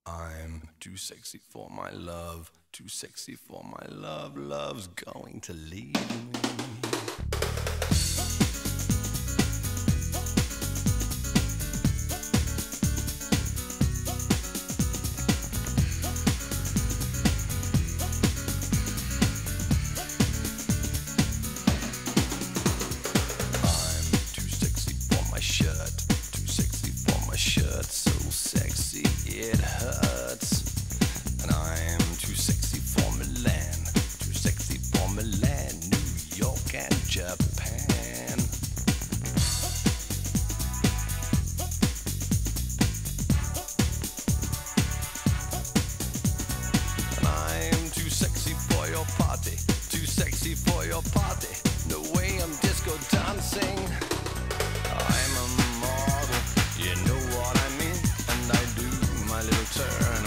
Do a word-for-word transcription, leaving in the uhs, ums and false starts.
I'm too sexy for my love, too sexy for my love, love's going to leave me. Shirt, too sexy for my shirt, so sexy it hurts. And I'm too sexy for Milan, too sexy for Milan, New York and Japan. And I'm too sexy for your party, too sexy for your party. No way I'm disco dancing. I'm a model, you know what I mean, and I do my little turn